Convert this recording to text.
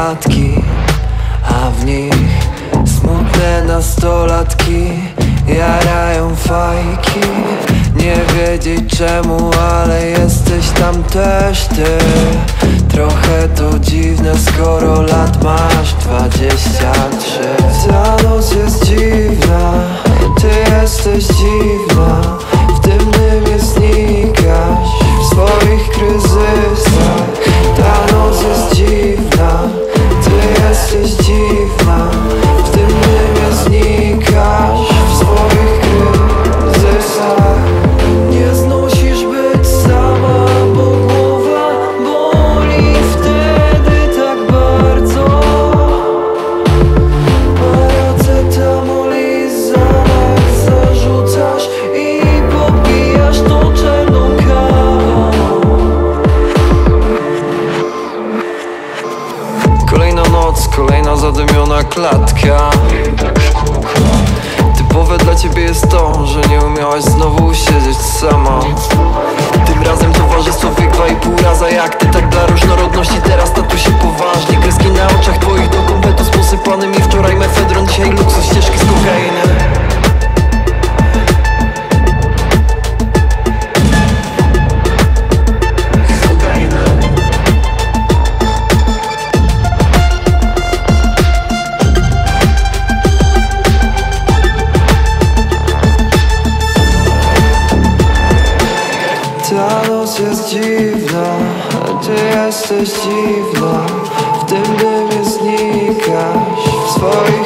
klatki, a w nich smutne nastolatki jarają fajki. Nie wiedzieć czemu, ale jesteś tam też ty. Trochę to dziwne, skoro lat masz 23. Ta noc jest dziwna, ty jesteś dziwna. W tym dymie znikasz w swoich kryzysach. Ta noc jest dziwna, ty jesteś dziwna. W tym dymie znikasz w swoich kryzysach. Nie znosisz być sama, bo głowa boli wtedy tak bardzo. Paracetamol i Xanax zarzucasz i popijasz tą czarną kawą. Kolejna noc, kolejna zadymiona klatka. Typowe dla ciebie jest to, że nie umiałaś znowu siedzieć sama. Tym razem towarzystwo wiek 2,5 raza jak ty. Tak dla różnorodności teraz tatusie poważnie. Kreski na oczach twoich do kompetu z posypanym i wczoraj mefedron, dzisiaj luksus, ścieżki z kokainy. Ta noc jest dziwna, a ty jesteś dziwna. W tym dymie znikasz w swoich